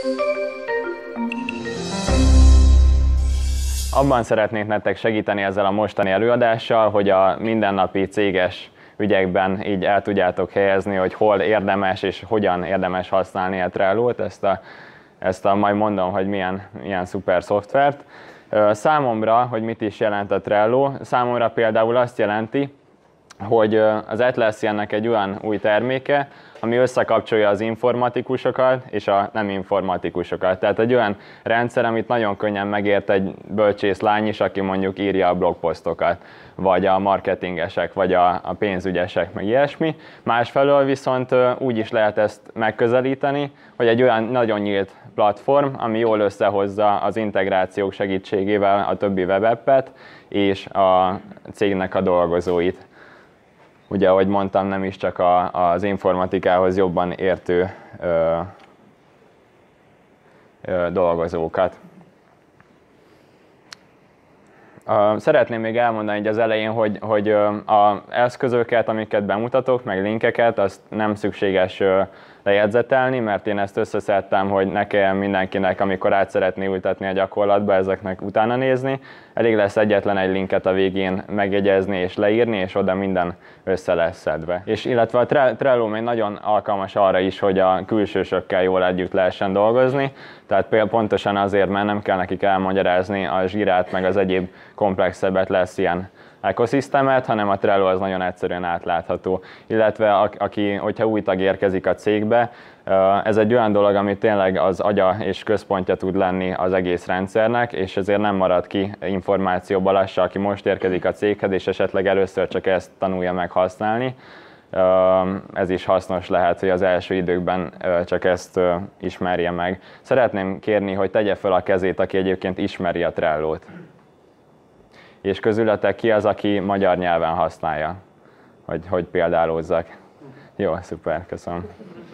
Abban szeretnék nektek segíteni ezzel a mostani előadással, hogy a mindennapi céges ügyekben így el tudjátok helyezni, hogy hol érdemes és hogyan érdemes használni a Trello-t, majd mondom, hogy milyen szuper szoftvert. Számomra, hogy mit is jelent a Trello, számomra például azt jelenti, hogy az Atlassiannek egy olyan új terméke, ami összekapcsolja az informatikusokat és a nem informatikusokat. Tehát egy olyan rendszer, amit nagyon könnyen megért egy bölcsész lány is, aki mondjuk írja a blogposztokat, vagy a marketingesek, vagy a pénzügyesek, meg ilyesmi. Másfelől viszont úgy is lehet ezt megközelíteni, hogy egy olyan nagyon nyílt platform, ami jól összehozza az integrációk segítségével a többi webappet és a cégnek a dolgozóit. Ugye, ahogy mondtam, nem is csak az informatikához jobban értő dolgozókat. Szeretném még elmondani így az elején, hogy az eszközöket, amiket bemutatok, meg linkeket, azt nem szükséges lejegyzetelni, mert én ezt összeszedtem, hogy ne kelljen mindenkinek, amikor át szeretné ültetni a gyakorlatba, ezeknek utána nézni. Elég lesz egyetlen egy linket a végén megjegyezni és leírni, és oda minden össze lesz szedve. És illetve a Trello még nagyon alkalmas arra is, hogy a külsősökkel jól együtt lehessen dolgozni, tehát például pontosan azért, mert nem kell nekik elmagyarázni a zsírát, meg az egyéb komplexebbet lesz ilyen ekoszisztémát, hanem a Trello az nagyon egyszerűen átlátható. Illetve hogyha új tag érkezik a cégbe, ez egy olyan dolog, ami tényleg az agya és központja tud lenni az egész rendszernek, és ezért nem marad ki információbalassa, aki most érkezik a céghez, és esetleg először csak ezt tanulja meg használni. Ez is hasznos lehet, hogy az első időkben csak ezt ismerje meg. Szeretném kérni, hogy tegye fel a kezét, aki egyébként ismeri a Trello-t. És közületek ki az, aki magyar nyelven használja, hogy példálózzak. Jó, szuper, köszönöm.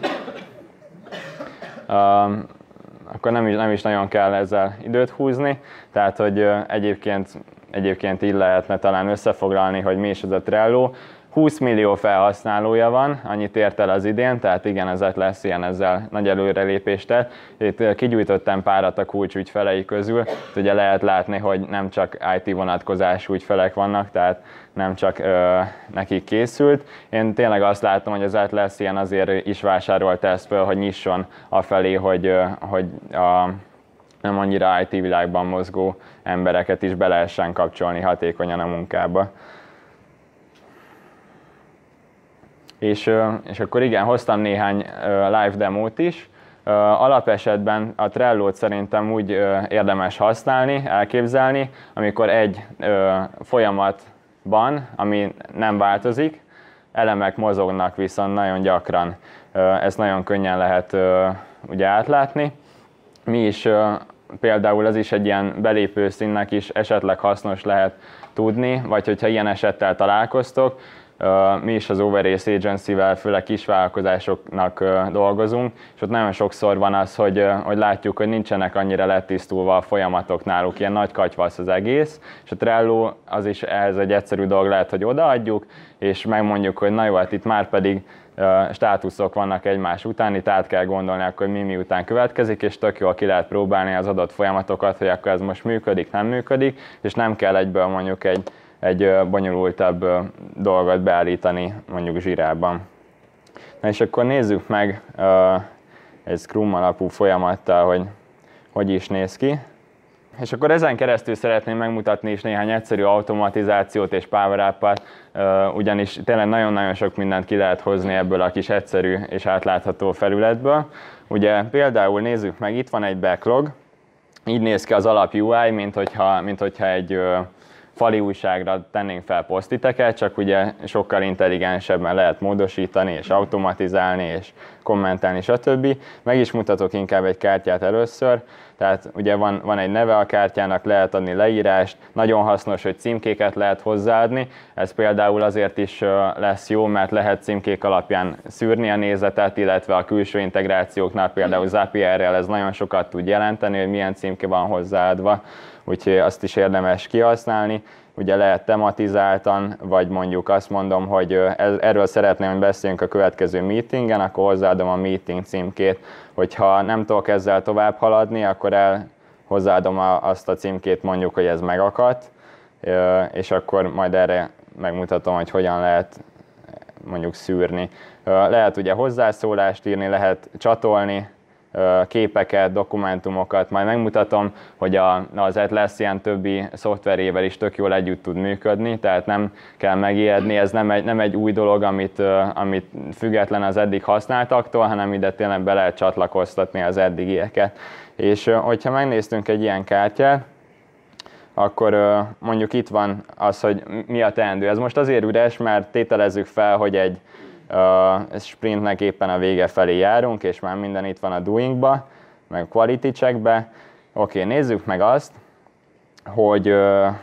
Akkor nem is nagyon kell ezzel időt húzni, tehát hogy egyébként így lehetne talán összefoglalni, hogy mi is ez a Trello. 20 millió felhasználója van, annyit ért el az idén, tehát igen, ez lesz ilyen, ezzel nagy előrelépést tett. Itt kigyújtottam párat a kulcsügyfelei közül, ugye lehet látni, hogy nem csak IT vonatkozású ügyfelek vannak, tehát nem csak nekik készült. Én tényleg azt látom, hogy az Atlassian azért is vásárolta ezt föl, hogy nyisson afelé, hogy a nem annyira IT világban mozgó embereket is be lehessen kapcsolni hatékonyan a munkába. És akkor igen, hoztam néhány live demót is. Alapesetben a Trello-t szerintem úgy érdemes használni, elképzelni, amikor egy folyamatban, ami nem változik, elemek mozognak viszont nagyon gyakran. Ezt nagyon könnyen lehet ugye átlátni. Mi is például ez is egy ilyen belépő színnek is esetleg hasznos lehet tudni, vagy hogyha ilyen esettel találkoztok, mi is az Overace Agency-vel, főleg kisvállalkozásoknak dolgozunk, és ott nagyon sokszor van az, hogy látjuk, hogy nincsenek annyira letisztulva a folyamatok náluk, ilyen nagy katyvasz az egész, és a Trello az is ehhez egy egyszerű dolog lehet, hogy odaadjuk, és megmondjuk, hogy na jó, hát itt már pedig státuszok vannak egymás után, itt át kell gondolni, akkor mi után következik, és tök jól ki lehet próbálni az adott folyamatokat, hogy akkor ez most működik, nem működik, és nem kell egyből mondjuk egy bonyolultabb dolgot beállítani mondjuk zsírában. Na és akkor nézzük meg egy Scrum alapú folyamattal, hogy is néz ki. És akkor ezen keresztül szeretném megmutatni is néhány egyszerű automatizációt és power-up-at, ugyanis tényleg nagyon-nagyon sok mindent ki lehet hozni ebből a kis egyszerű és átlátható felületből. Ugye például nézzük meg, itt van egy backlog, így néz ki az alap UI, mint hogyha egy fali újságra tennénk fel posztiteket, csak ugye sokkal intelligensebben lehet módosítani, és automatizálni, és kommentelni, stb. Meg is mutatok inkább egy kártyát először, tehát ugye van egy neve a kártyának, lehet adni leírást, nagyon hasznos, hogy címkéket lehet hozzáadni, ez például azért is lesz jó, mert lehet címkék alapján szűrni a nézetet, illetve a külső integrációknál például Zapier-rel ez nagyon sokat tud jelenteni, hogy milyen címke van hozzáadva, úgyhogy azt is érdemes kihasználni. ugye lehet tematizáltan, vagy mondjuk azt mondom, hogy erről szeretném, hogy beszéljünk a következő meetingen, akkor hozzáadom a meeting címkét, hogyha nem tudok ezzel tovább haladni, akkor hozzáadom azt a címkét, mondjuk, hogy ez megakadt, és akkor majd erre megmutatom, hogy hogyan lehet mondjuk szűrni. Lehet ugye hozzászólást írni, lehet csatolni képeket, dokumentumokat, majd megmutatom, hogy az Atlassian többi szoftverével is tök jól együtt tud működni, tehát nem kell megijedni, ez nem egy új dolog, amit független az eddig használtaktól, hanem ide tényleg be lehet csatlakoztatni az eddigieket. És hogyha megnéztünk egy ilyen kártyát, akkor mondjuk itt van az, hogy mi a teendő. Ez most azért üres, mert tételezzük fel, hogy egy sprintnek éppen a vége felé járunk, és már minden itt van a doingba, meg a quality checkbe. Oké, nézzük meg azt, hogy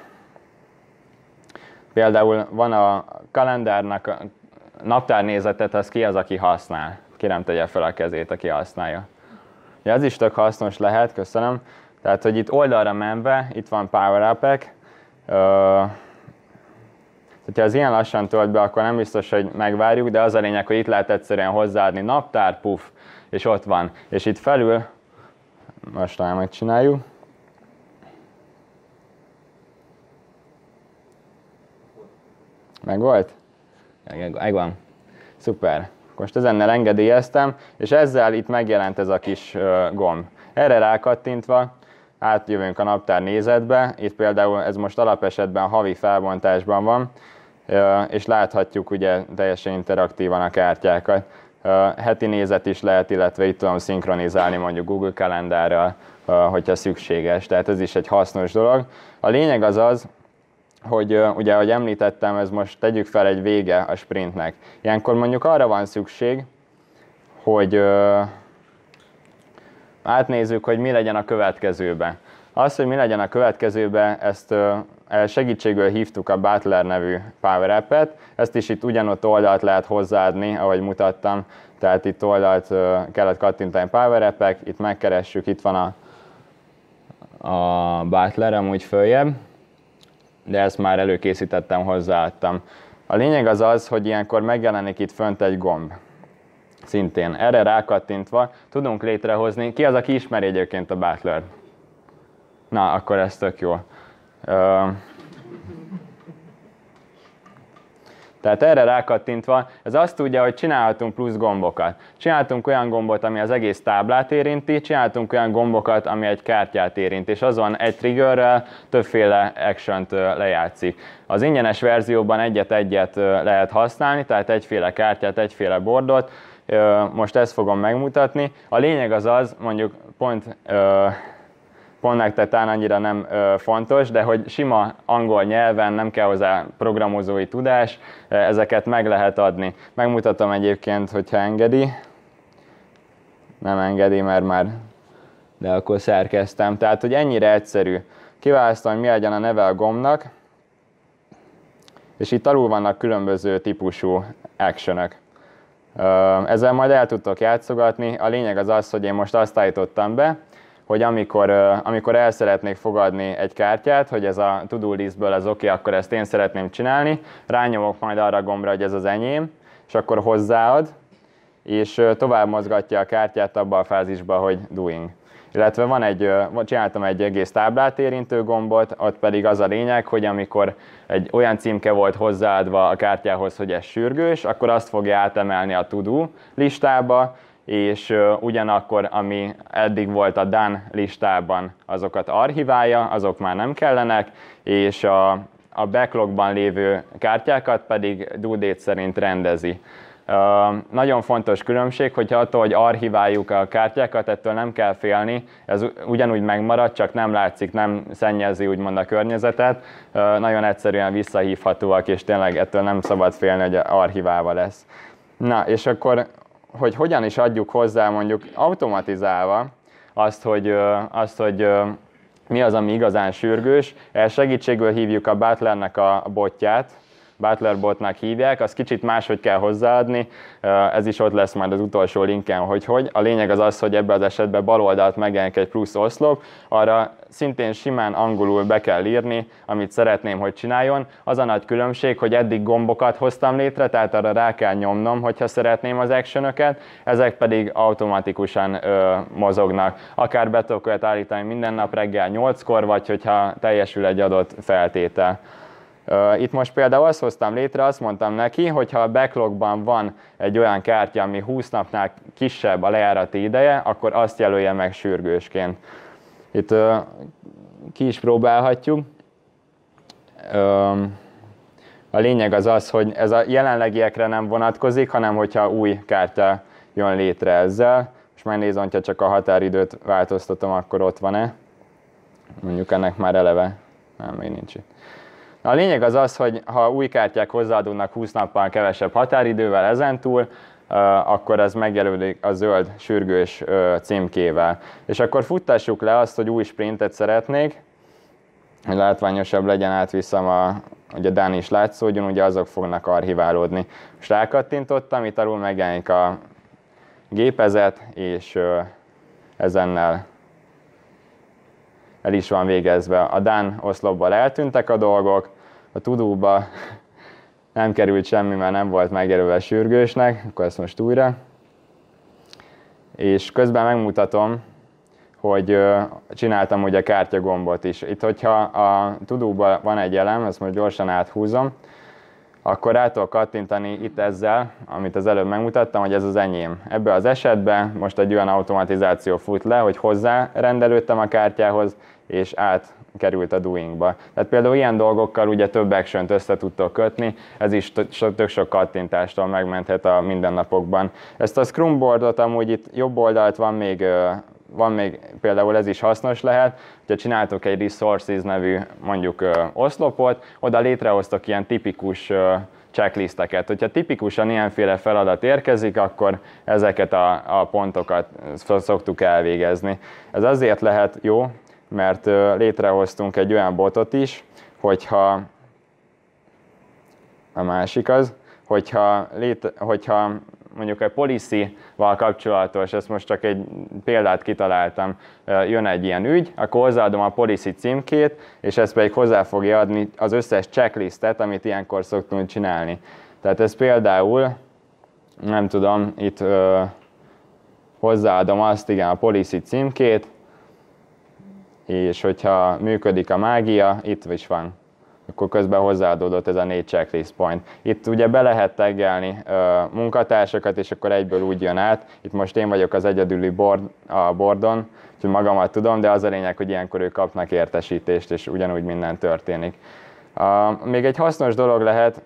például van a kalendárnak a naptárnézetet, az ki az, aki használ. Kérem, tegye fel a kezét, aki használja. Ja, ez is tök hasznos lehet, köszönöm. Tehát, hogy itt oldalra menve, itt van Power Up-ek. Ha az ilyen lassan tölt be, akkor nem biztos, hogy megvárjuk, de az a lényeg, hogy itt lehet egyszerűen hozzáadni naptár, puff, és ott van. És itt felül, most talán megcsináljuk. Megvolt? Megvan. Szuper. Most ezennel engedélyeztem, és ezzel itt megjelent ez a kis gomb. Erre rákattintva átjövünk a naptár nézetbe, itt például ez most alapesetben havi felbontásban van, és láthatjuk ugye teljesen interaktívan a kártyákat. Heti nézet is lehet, illetve itt tudom szinkronizálni mondjuk Google kalendárral, hogyha szükséges, tehát ez is egy hasznos dolog. A lényeg az, hogy ugye, ahogy említettem, ez most tegyük fel egy vége a sprintnek. Ilyenkor mondjuk arra van szükség, hogy átnézzük, hogy mi legyen a következőbe. Az, hogy mi legyen a következőbe, ezt segítségül hívtuk a Butler nevű Power App-et, ezt is itt ugyanott oldalt lehet hozzáadni, ahogy mutattam, tehát itt oldalt kellett kattintani Power App-ek, itt megkeressük, itt van a Butler amúgy följebb, de ezt már előkészítettem, hozzáadtam. A lényeg az, hogy ilyenkor megjelenik itt fönt egy gomb. Szintén erre rákattintva tudunk létrehozni, ki az, aki ismeri egyébként a Butlert? Na, akkor ez tök jó. Tehát erre rákattintva, ez azt tudja, hogy csinálhatunk plusz gombokat. Csinálhatunk olyan gombot, ami az egész táblát érinti, csinálhatunk olyan gombokat, ami egy kártyát érint, és azon egy triggerrel többféle action-t lejátszik. Az ingyenes verzióban egyet-egyet lehet használni, tehát egyféle kártyát, egyféle bordot. Most ezt fogom megmutatni. A lényeg az, mondjuk pont nektek talán annyira nem fontos, de hogy sima angol nyelven, nem kell hozzá programozói tudás, ezeket meg lehet adni. Megmutatom egyébként, hogyha engedi. Nem engedi, mert már, de akkor szerkeztem. Tehát, hogy ennyire egyszerű. Kiválasztom, hogy mi legyen a neve a gombnak, és itt alul vannak különböző típusú actionök. Ezzel majd el tudtok játszogatni. A lényeg az, hogy én most azt állítottam be, hogy amikor el szeretnék fogadni egy kártyát, hogy ez a to-do listből az oké, akkor ezt én szeretném csinálni, rányomok majd arra a gombra, hogy ez az enyém, és akkor hozzáad, és tovább mozgatja a kártyát abba a fázisba, hogy doing. Illetve csináltam egy egész táblát érintő gombot, ott pedig az a lényeg, hogy amikor egy olyan címke volt hozzáadva a kártyához, hogy ez sürgős, akkor azt fogja átemelni a to-do listába, és ugyanakkor, ami eddig volt a done listában, azokat archiválja, azok már nem kellenek, és a backlogban lévő kártyákat pedig due date szerint rendezi. Nagyon fontos különbség, hogyha attól, hogy archiváljuk a kártyákat, ettől nem kell félni, ez ugyanúgy megmarad, csak nem látszik, nem szennyezi úgymond a környezetet, nagyon egyszerűen visszahívhatóak, és tényleg ettől nem szabad félni, hogy archiválva lesz. Na, és akkor hogy hogyan is adjuk hozzá mondjuk automatizálva azt, hogy mi az, ami igazán sürgős. Segítségül hívjuk a Butlernek a botját, Butlerbotnak hívják, az kicsit máshogy kell hozzáadni, ez is ott lesz majd az utolsó linken, hogy. A lényeg az az, hogy ebben az esetben bal oldalt megjelenik egy plusz oszlop, arra szintén simán angolul be kell írni, amit szeretném, hogy csináljon. Az a nagy különbség, hogy eddig gombokat hoztam létre, tehát arra rá kell nyomnom, hogyha szeretném az actionöket, ezek pedig automatikusan mozognak. Akár be tudok olyat állítani minden nap reggel 8-kor, vagy hogyha teljesül egy adott feltétel. Itt most például azt hoztam létre, azt mondtam neki, hogy ha a backlogban van egy olyan kártya, ami 20 napnál kisebb a lejárati ideje, akkor azt jelölje meg sürgősként. Itt ki is próbálhatjuk. A lényeg az az, hogy ez a jelenlegiekre nem vonatkozik, hanem hogyha új kártya jön létre ezzel. És megnézem, hogyha csak a határidőt változtatom, akkor ott van-e. Mondjuk ennek már eleve. Nem, még nincs itt. A lényeg az az, hogy ha új kártyák hozzáadódnak 20 nappal kevesebb határidővel ezentúl, akkor ez megjelölik a zöld sürgős címkével. És akkor futtassuk le azt, hogy új sprintet szeretnék, hogy látványosabb legyen, átviszem, hogy a Done is látszódjon, ugye azok fognak archiválódni. Most rákattintottam, itt alul megjelenik a gépezet, és ezennel el is van végezve. A Done oszlopból eltűntek a dolgok, a To-do-ba nem került semmi, mert nem volt megjelölve sürgősnek, akkor ezt most újra. És közben megmutatom, hogy csináltam ugye a kártyagombot is. Itt, hogyha a To-do-ban van egy elem, ezt most gyorsan áthúzom, akkor rá tudok kattintani itt ezzel, amit az előbb megmutattam, hogy ez az enyém. Ebben az esetben most egy olyan automatizáció fut le, hogy hozzárendelődtem a kártyához, és átkerült a doingba. Tehát például ilyen dolgokkal ugye több action-t össze tudtok kötni, ez is tök sok kattintástól megmenthet a mindennapokban. Ezt a Scrum boardot amúgy itt jobb oldalt van még például ez is hasznos lehet, hogyha csináltok egy Resources nevű mondjuk oszlopot, oda létrehoztok ilyen tipikus checklisteket. Hogyha tipikusan ilyenféle feladat érkezik, akkor ezeket a pontokat szoktuk elvégezni. Ez azért lehet jó, mert létrehoztunk egy olyan botot is, hogyha a másik az, hogyha mondjuk egy policy-val kapcsolatos, ezt most csak egy példát kitaláltam, jön egy ilyen ügy, akkor hozzáadom a policy címkét, és ez pedig hozzá fogja adni az összes checklistet, amit ilyenkor szoktunk csinálni. Tehát ez például, nem tudom, itt hozzáadom azt, igen, a policy címkét, és hogyha működik a mágia, itt is van. Akkor közben hozzáadódott ez a 4 checklist point. Itt ugye be lehet taggelni munkatársakat, és akkor egyből úgy jön át. Itt most én vagyok az egyedüli a boardon, úgyhogy magamat tudom, de az a lényeg, hogy ilyenkor ők kapnak értesítést, és ugyanúgy minden történik. Még egy hasznos dolog lehet,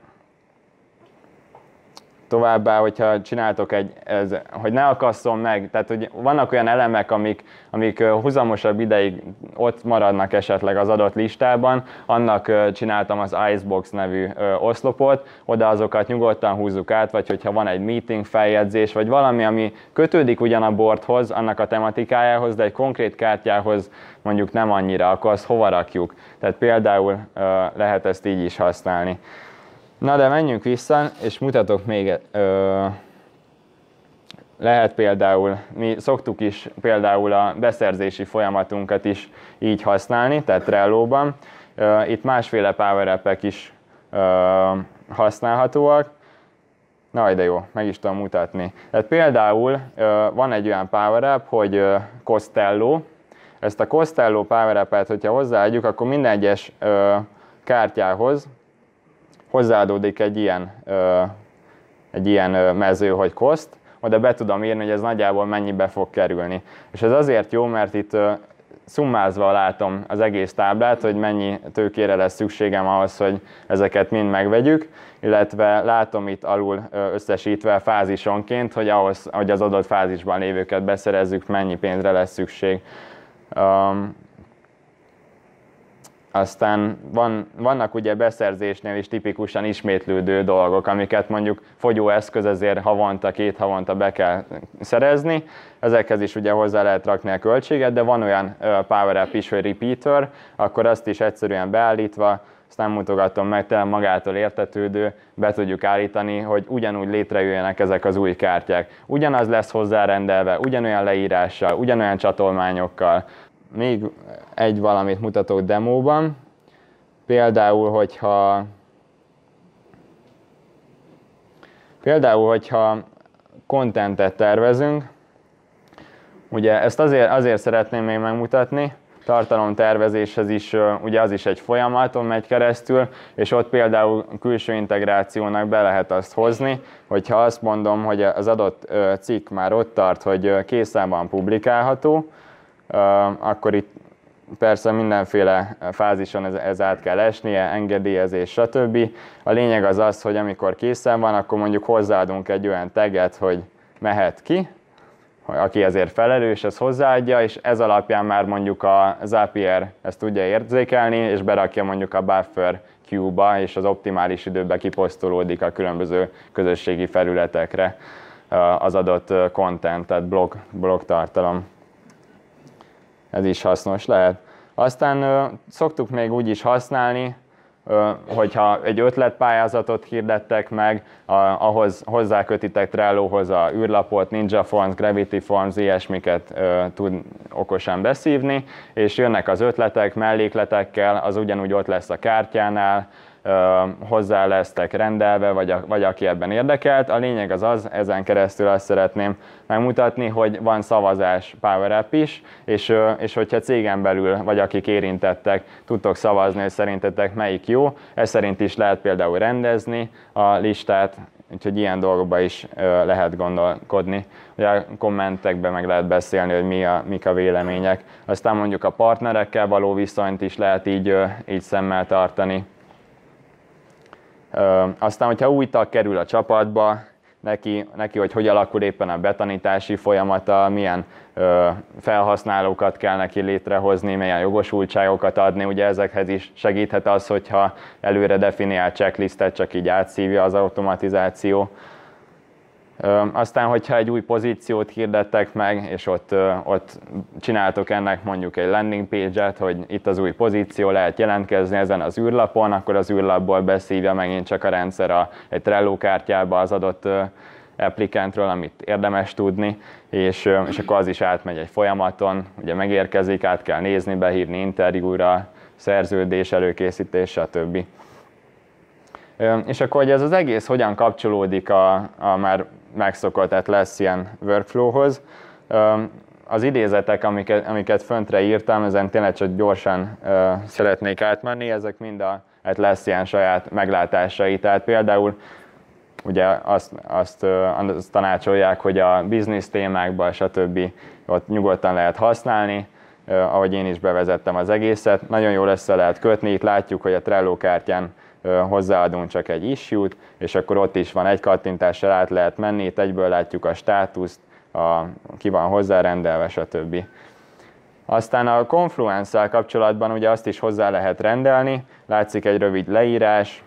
továbbá, hogyha csináltok hogy ne akasszon meg, tehát hogy vannak olyan elemek, amik huzamosabb ideig ott maradnak esetleg az adott listában, annak csináltam az Icebox nevű oszlopot, oda azokat nyugodtan húzzuk át, vagy hogyha van egy meeting feljegyzés, vagy valami, ami kötődik ugyan a boardhoz, annak a tematikájához, de egy konkrét kártyához mondjuk nem annyira, akkor azt hova rakjuk. Tehát például lehet ezt így is használni. Na de menjünk vissza, és mutatok még, lehet például, mi szoktuk is például a beszerzési folyamatunkat is így használni, tehát Trello-ban. Itt másféle Power App-ek is használhatóak. Na de jó, meg is tudom mutatni. Tehát például van egy olyan Power App, hogy Costello. Ezt a Costello Power App-et, hogyha hozzáadjuk, akkor minden egyes kártyához hozzáadódik egy ilyen mező, hogy cost, oda be tudom írni, hogy ez nagyjából mennyibe fog kerülni. És ez azért jó, mert itt szummázva látom az egész táblát, hogy mennyi tőkére lesz szükségem ahhoz, hogy ezeket mind megvegyük, illetve látom itt alul összesítve fázisonként, hogy ahhoz, hogy az adott fázisban lévőket beszerezzük, mennyi pénzre lesz szükség. Aztán vannak ugye beszerzésnél is tipikusan ismétlődő dolgok, amiket mondjuk fogyóeszköz ezért havonta, 2 havonta be kell szerezni. Ezekhez is ugye hozzá lehet rakni a költséget, de van olyan Power App is, hogy Repeater, akkor azt is egyszerűen beállítva ezt nem mutogatom meg, tényleg magától értetődő, be tudjuk állítani, hogy ugyanúgy létrejöjjenek ezek az új kártyák. Ugyanaz lesz hozzárendelve, ugyanolyan leírással, ugyanolyan csatolmányokkal. Még egy valamit mutatok demóban, például, hogyha contentet tervezünk, ugye ezt azért szeretném még megmutatni, tartalomtervezéshez is, ugye az is egy folyamaton megy keresztül, és ott például külső integrációnak be lehet azt hozni, hogyha azt mondom, hogy az adott cikk már ott tart, hogy készen van publikálható, akkor itt persze mindenféle fázison ez át kell esnie, engedélyezés, stb. A lényeg az az, hogy amikor készen van, akkor mondjuk hozzáadunk egy olyan taget, hogy mehet ki, aki ezért felelős, ez hozzáadja, és ez alapján már mondjuk a Zapier ezt tudja érzékelni, és berakja mondjuk a buffer queue-ba, és az optimális időben kiposztolódik a különböző közösségi felületekre az adott content, tehát blog tartalom. Ez is hasznos lehet. Aztán szoktuk még úgy is használni, hogyha egy ötletpályázatot hirdettek meg, ahhoz hozzákötitek Trellohoz a űrlapot, Ninja Forms, Gravity Forms, ilyesmiket tud okosan beszívni, és jönnek az ötletek mellékletekkel, az ugyanúgy ott lesz a kártyánál, hozzá lesztek rendelve, vagy aki ebben érdekelt. A lényeg az, ezen keresztül azt szeretném megmutatni, hogy van szavazás Power App is, és hogyha cégen belül, vagy akik érintettek, tudtok szavazni, hogy szerintetek melyik jó, ez szerint is lehet például rendezni a listát, úgyhogy ilyen dolgokban is lehet gondolkodni. Ugye a kommentekben meg lehet beszélni, hogy mik a vélemények. Aztán mondjuk a partnerekkel való viszonyt is lehet így szemmel tartani. Aztán, hogyha új tag kerül a csapatba, neki hogy alakul éppen a betanítási folyamata, milyen felhasználókat kell neki létrehozni, milyen jogosultságokat adni, ugye ezekhez is segíthet az, hogyha előre definiál checklistet, csak így átszívja az automatizáció. Aztán, hogyha egy új pozíciót hirdettek meg, és ott csináltok ennek mondjuk egy landing page-et, hogy itt az új pozíció, lehet jelentkezni ezen az űrlapon, akkor az űrlapból beszívja megint csak a rendszer egy Trello kártyába az adott applikantről, amit érdemes tudni, és akkor az is átmegy egy folyamaton, ugye megérkezik, át kell nézni, behívni interjúra, szerződés, előkészítés, stb. És akkor, hogy ez az egész hogyan kapcsolódik a már megszokott, tehát lesz ilyen workflowhoz. Az idézetek, amiket föntre írtam, ezen tényleg csak gyorsan szeretnék átmenni, ezek mind hát lesz ilyen saját meglátásai. Tehát például ugye azt tanácsolják, hogy a business témákban, stb. Ott nyugodtan lehet használni, ahogy én is bevezettem az egészet. Nagyon jól össze lehet kötni, itt látjuk, hogy a Trello kártyán hozzáadunk csak egy issue-t, és akkor ott is van egy kattintással át lehet menni, itt egyből látjuk a státuszt, ki van hozzárendelve, stb. Aztán a Confluence-szel kapcsolatban ugye azt is hozzá lehet rendelni, látszik egy rövid leírás,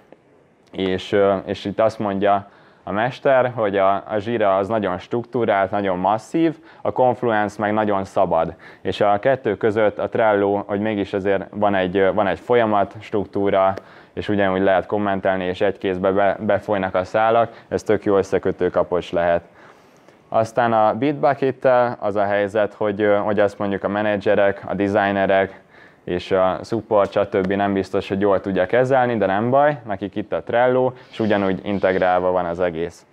és itt azt mondja a mester, hogy a Jira az nagyon struktúrált, nagyon masszív, a Confluence meg nagyon szabad. És a kettő között a Trello, hogy mégis azért van egy folyamat, struktúra, és ugyanúgy lehet kommentelni, és egy kézbe befolynak a szálak, ez tök jó összekötő kapocs lehet. Aztán a Bitbucket-tel az a helyzet, hogy azt mondjuk a menedzserek, a designerek és a support, stb. Nem biztos, hogy jól tudja kezelni, de nem baj, nekik itt a Trello, és ugyanúgy integrálva van az egész.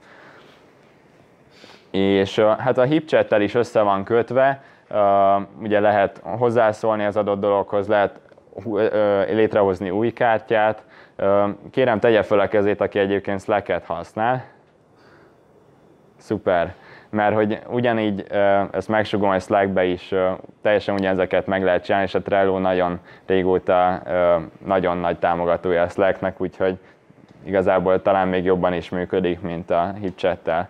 És hát a HipChat-tel is össze van kötve, ugye lehet hozzászólni az adott dologhoz, lehet létrehozni új kártyát. Kérem, tegye fel a kezét, aki egyébként Slack-et használ. Szuper, mert hogy ugyanígy, ezt megsugom, hogy Slack-be is teljesen ugyanezeket meg lehet csinálni, és a Trello nagyon régóta nagyon nagy támogatója a Slack-nek, úgyhogy igazából talán még jobban is működik, mint a HipChat-tel.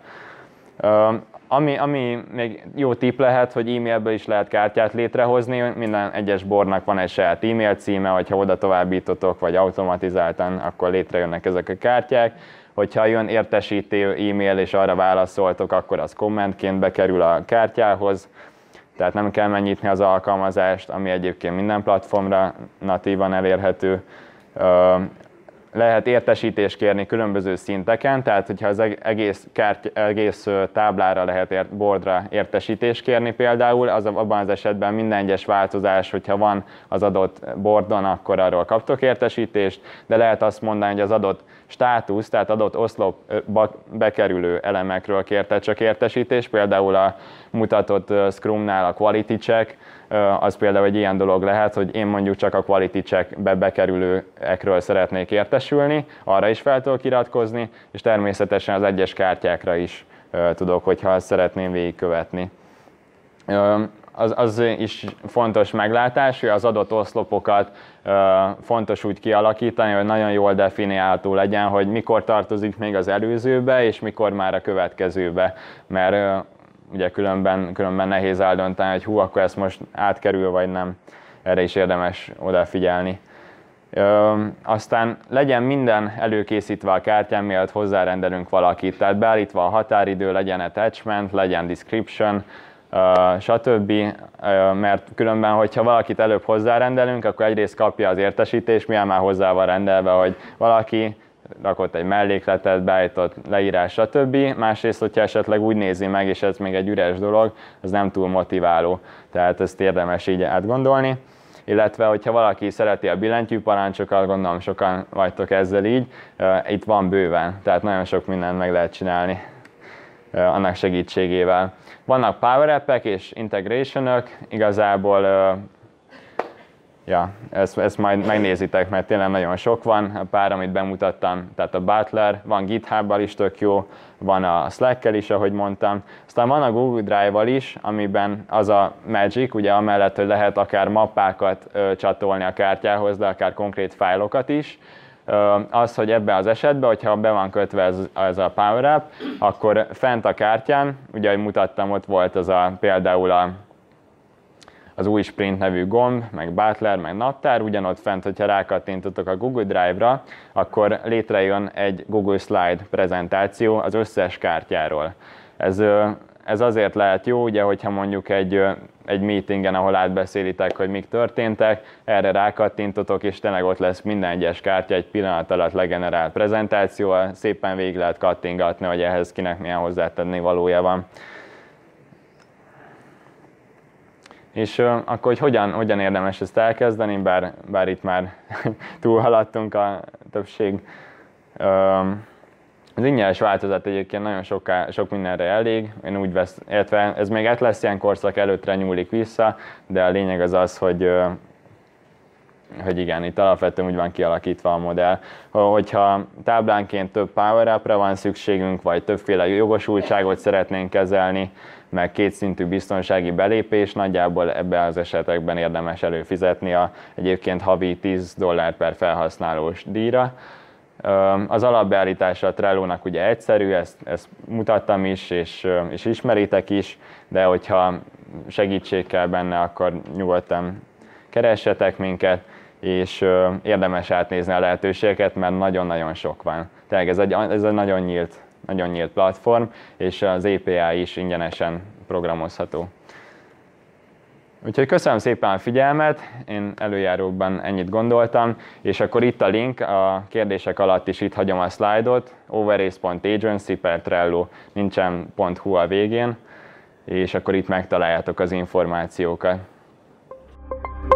Ami még jó tipp lehet, hogy e-mailből is lehet kártyát létrehozni, minden egyes boardnak van egy saját e-mail címe, hogyha oda továbbítotok, vagy automatizáltan, akkor létrejönnek ezek a kártyák. Hogyha jön értesítő e-mail és arra válaszoltok, akkor az kommentként bekerül a kártyához, tehát nem kell megnyitni az alkalmazást, ami egyébként minden platformra natívan elérhető, Lehet értesítést kérni különböző szinteken, tehát hogyha az egész táblára lehet boardra értesítést kérni például, abban az esetben minden egyes változás, hogyha van az adott boardon, akkor arról kaptok értesítést, de lehet azt mondani, hogy az adott státusz, tehát adott oszlopba bekerülő elemekről kérte csak értesítést, például a mutatott Scrumnál a quality check, az például egy ilyen dolog lehet, hogy én mondjuk csak a quality checkbe bekerülőekről szeretnék értesülni, arra is fel tudok iratkozni, és természetesen az egyes kártyákra is tudok, hogyha azt szeretném végigkövetni. Az is fontos meglátás, hogy az adott oszlopokat fontos úgy kialakítani, hogy nagyon jól definiálható legyen, hogy mikor tartozik még az előzőbe, és mikor már a következőbe, mert ugye különben nehéz eldönteni, hogy hú, akkor ezt most átkerül, vagy nem. Erre is érdemes odafigyelni. Aztán legyen minden előkészítve a kártyán, mielőtt hozzárendelünk valakit. Tehát beállítva a határidő, legyen attachment, legyen description, stb. Mert különben, hogyha valakit előbb hozzárendelünk, akkor egyrészt kapja az értesítést, milyen már hozzá van rendelve, hogy valaki rakott egy mellékletet, beállított leírás, stb. Másrészt, hogyha esetleg úgy nézi meg, és ez még egy üres dolog, az nem túl motiváló. Tehát ezt érdemes így átgondolni. Illetve, hogyha valaki szereti a billentyűparancsokat, gondolom sokan vagytok ezzel így, itt van bőven, tehát nagyon sok mindent meg lehet csinálni annak segítségével. Vannak power appek és integrationök, igazából ezt majd megnézitek, mert tényleg nagyon sok van, a pár, amit bemutattam, tehát a Butler, van GitHub-bal is tök jó, van a Slack-kel is, ahogy mondtam, aztán van a Google Drive-val is, amiben az a magic, ugye amellett, hogy lehet akár mappákat csatolni a kártyához, de akár konkrét fájlokat is, az, hogy ebben az esetben, hogyha be van kötve ez a Power App, akkor fent a kártyán, ugye ahogy mutattam, ott volt például az új Sprint nevű gomb, meg Butler, meg naptár, ugyanott fent, hogyha rákattintotok a Google Drive-ra, akkor létrejön egy Google Slide prezentáció az összes kártyáról. Ez azért lehet jó, ugye, hogyha mondjuk egy meetingen, ahol átbeszélitek, hogy mik történtek, erre rákattintotok, és tényleg ott lesz minden egyes kártya egy pillanat alatt legenerált prezentációval, szépen végig lehet kattingatni, hogy ehhez kinek milyen hozzátenni valója van. És akkor, hogy hogyan érdemes ezt elkezdeni, bár itt már túlhaladtunk a többség. Az ingyenes változat egyébként nagyon sok mindenre elég, én úgy illetve ez még Atlassian korszak előttre nyúlik vissza, de a lényeg az az, hogy igen, itt alapvetően úgy van kialakítva a modell, hogyha táblánként több power up-ra van szükségünk, vagy többféle jogosultságot szeretnénk kezelni, meg kétszintű biztonsági belépés, nagyjából ebben az esetekben érdemes előfizetni egyébként havi $10 per felhasználós díjra. Az alapbeállítása a Trello-nak ugye egyszerű, ezt mutattam is, és ismeritek is, de hogyha segítség kell benne, akkor nyugodtan keressetek minket, és érdemes átnézni a lehetőségeket, mert nagyon-nagyon sok van. Tehát ez egy nagyon nyílt platform, és az API is ingyenesen programozható. Úgyhogy köszönöm szépen a figyelmet, én előjárókban ennyit gondoltam, és akkor itt a link, a kérdések alatt is itt hagyom a szlájdot, overace.agency/Trello, nincsen .hu a végén, és akkor itt megtaláljátok az információkat.